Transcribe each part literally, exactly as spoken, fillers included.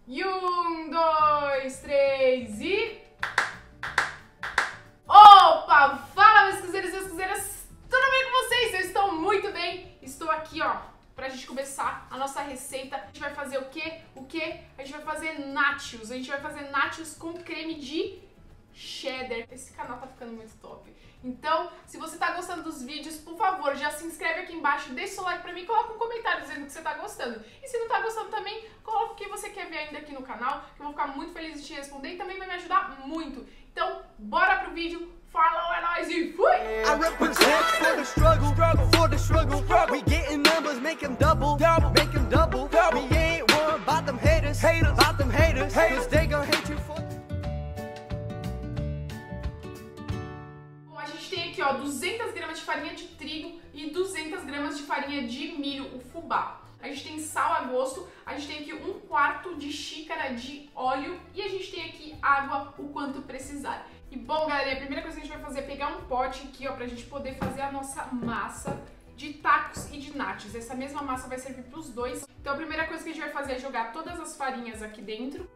E um, dois, três e... Opa! Fala, meus cozeiros e meus cozeiras! Tudo bem com vocês? Eu estou muito bem. Estou aqui, ó, pra gente começar a nossa receita. A gente vai fazer o quê? O quê? A gente vai fazer nachos. A gente vai fazer nachos com creme de cheddar. Esse canal tá ficando muito top. Então, se você tá gostando dos vídeos, por favor, já se inscreve aqui embaixo, deixa o like pra mim e coloca um comentário dizendo que você tá gostando. E se não tá gostando também, coloca o que você quer ver ainda aqui no canal, que eu vou ficar muito feliz de te responder e também vai me ajudar muito. Então, bora pro vídeo. Falou, é nóis e fui! I represent for the struggle, for the struggle. We getting numbers, make them double, make them double. We ain't worried about them haters, about them haters, cause they gon' hate you for... Bom, a gente tem aqui, ó, duzentas gramas de farinha de trigo e duzentas gramas de farinha de milho, o fubá. A gente tem sal a gosto, a gente tem aqui um quarto de xícara de óleo e a gente tem aqui água o quanto precisar. E bom, galera, a primeira coisa que a gente vai fazer é pegar um pote aqui, ó, pra gente poder fazer a nossa massa de tacos e de nachos. Essa mesma massa vai servir pros dois. Então a primeira coisa que a gente vai fazer é jogar todas as farinhas aqui dentro.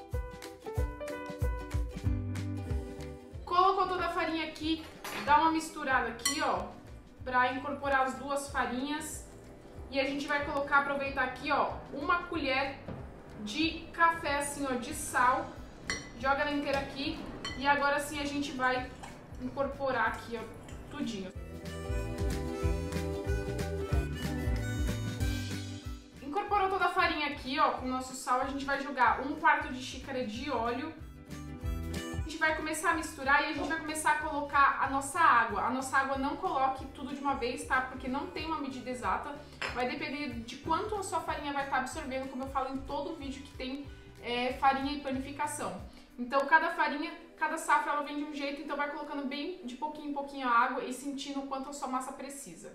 Colocou toda a farinha aqui, dá uma misturada aqui, ó, pra incorporar as duas farinhas. E a gente vai colocar, aproveitar aqui, ó, uma colher de café, assim, ó, de sal. Joga ela inteira aqui. E agora sim a gente vai incorporar aqui, ó, tudinho. Incorporou toda a farinha aqui, ó, com o nosso sal, a gente vai jogar um quarto de xícara de óleo. A gente vai começar a misturar e a gente vai começar a colocar a nossa água. A nossa água não coloque tudo de uma vez, tá? Porque não tem uma medida exata. Vai depender de quanto a sua farinha vai estar absorvendo, como eu falo em todo vídeo que tem é, farinha e panificação. Então, cada farinha, cada safra, ela vem de um jeito, então vai colocando bem de pouquinho em pouquinho a água e sentindo o quanto a sua massa precisa.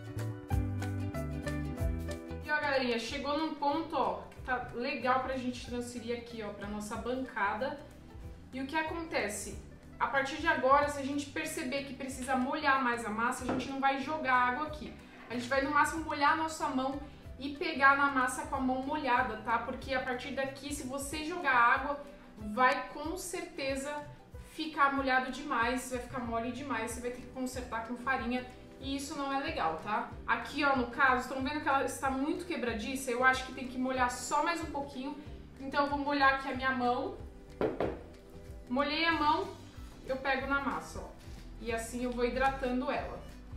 E ó, galerinha, chegou num ponto, ó, que tá legal pra gente transferir aqui, ó, pra nossa bancada. E o que acontece? A partir de agora, se a gente perceber que precisa molhar mais a massa, a gente não vai jogar água aqui. A gente vai, no máximo, molhar a nossa mão e pegar na massa com a mão molhada, tá? Porque a partir daqui, se você jogar água, vai com certeza ficar molhado demais, vai ficar mole demais, você vai ter que consertar com farinha e isso não é legal, tá? Aqui, ó, no caso, estão vendo que ela está muito quebradiça? Eu acho que tem que molhar só mais um pouquinho, então eu vou molhar aqui a minha mão. Molhei a mão, eu pego na massa, ó, e assim eu vou hidratando ela.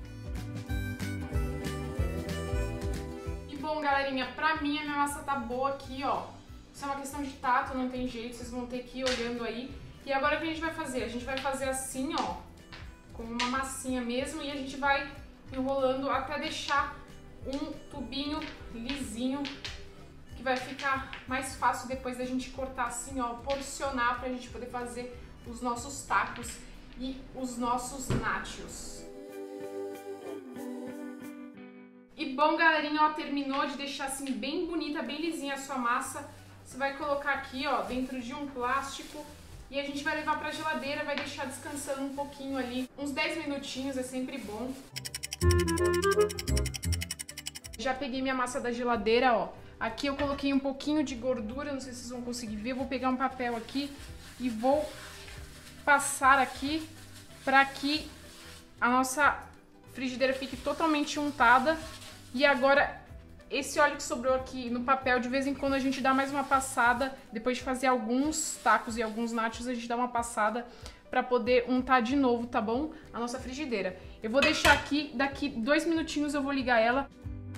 E bom, galerinha, pra mim a minha massa tá boa aqui, ó. Isso é uma questão de tato, não tem jeito, vocês vão ter que ir olhando aí. E agora o que a gente vai fazer? A gente vai fazer assim, ó, com uma massinha mesmo, e a gente vai enrolando até deixar um tubinho lisinho, que vai ficar mais fácil depois da gente cortar assim, ó, porcionar pra gente poder fazer os nossos tacos e os nossos nachos. E bom, galerinha, ó, terminou de deixar assim bem bonita, bem lisinha a sua massa. Você vai colocar aqui, ó, dentro de um plástico e a gente vai levar pra geladeira, vai deixar descansando um pouquinho ali, uns dez minutinhos, é sempre bom. Já peguei minha massa da geladeira, ó. Aqui eu coloquei um pouquinho de gordura, não sei se vocês vão conseguir ver. Eu vou pegar um papel aqui e vou passar aqui pra que a nossa frigideira fique totalmente untada. E agora, esse óleo que sobrou aqui no papel, de vez em quando a gente dá mais uma passada. Depois de fazer alguns tacos e alguns nachos, a gente dá uma passada pra poder untar de novo, tá bom? A nossa frigideira. Eu vou deixar aqui, daqui dois minutinhos eu vou ligar ela.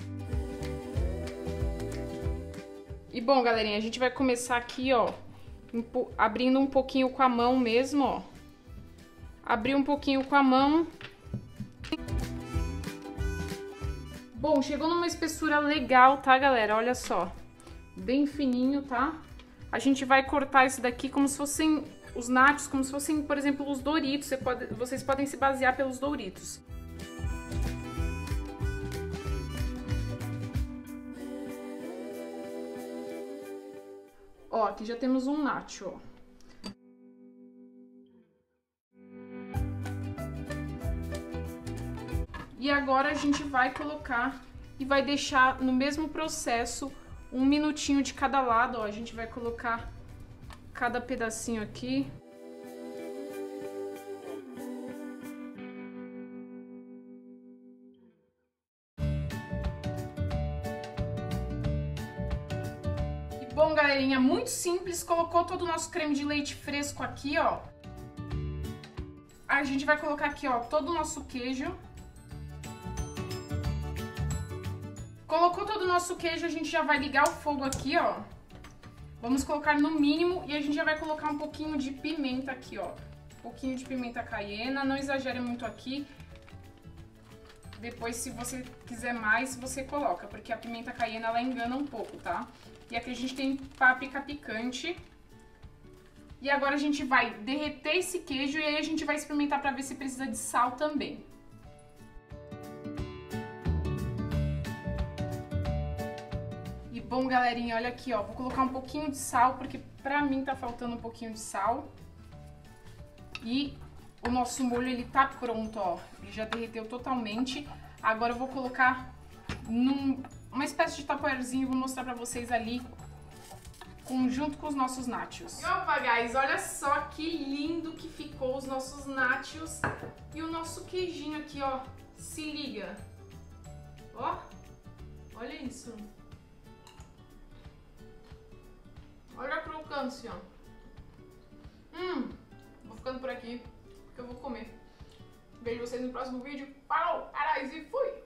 E bom, galerinha, a gente vai começar aqui, ó, abrindo um pouquinho com a mão mesmo, ó. Abrir um pouquinho com a mão. Bom, chegou numa espessura legal, tá, galera? Olha só. Bem fininho, tá? A gente vai cortar isso daqui como se fossem os nachos, como se fossem, por exemplo, os Doritos. Você pode, vocês podem se basear pelos Doritos. Ó, aqui já temos um nacho, ó. E agora a gente vai colocar e vai deixar no mesmo processo um minutinho de cada lado, ó. A gente vai colocar cada pedacinho aqui. E bom, galerinha, muito simples. Colocou todo o nosso creme de leite fresco aqui, ó. A gente vai colocar aqui, ó, todo o nosso queijo. Colocou todo o nosso queijo, a gente já vai ligar o fogo aqui, ó. Vamos colocar no mínimo e a gente já vai colocar um pouquinho de pimenta aqui, ó. Um pouquinho de pimenta caiena, não exagere muito aqui. Depois, se você quiser mais, você coloca, porque a pimenta caiena, ela engana um pouco, tá? E aqui a gente tem páprica picante. E agora a gente vai derreter esse queijo e aí a gente vai experimentar pra ver se precisa de sal também. Bom, galerinha, olha aqui, ó, vou colocar um pouquinho de sal, porque pra mim tá faltando um pouquinho de sal. E o nosso molho, ele tá pronto, ó, ele já derreteu totalmente. Agora eu vou colocar num, uma espécie de tapoerzinho, vou mostrar pra vocês ali, com, junto com os nossos nachos. Opa, guys, olha só que lindo que ficou os nossos nachos e o nosso queijinho aqui, ó, se liga. Ó, olha isso. Olha a crocância. Hum, vou ficando por aqui, porque eu vou comer. Vejo vocês no próximo vídeo. Falou, carais e fui!